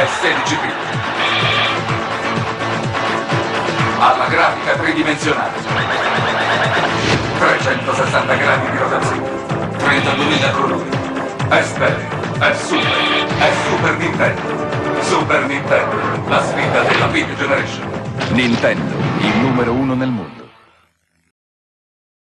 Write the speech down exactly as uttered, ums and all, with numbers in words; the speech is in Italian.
è sedici bit. Ha la grafica tridimensionale. trecentosessanta gradi di rotazione. trentaduemila colori. È stereo, è super, è Super Nintendo. Super Nintendo, la sfida della Beat Generation. Nintendo, il numero uno nel mondo.